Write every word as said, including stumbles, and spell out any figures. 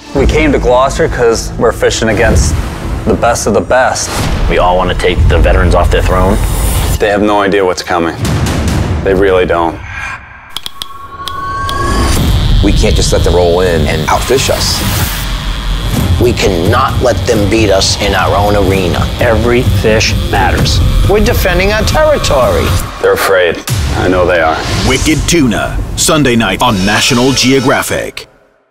We came to Gloucester because we're fishing against the best of the best. We all want to take the veterans off their throne. They have no idea what's coming. They really don't. We can't just let them roll in and outfish us. We cannot let them beat us in our own arena. Every fish matters. We're defending our territory. They're afraid. I know they are. Wicked Tuna, Sunday night on National Geographic.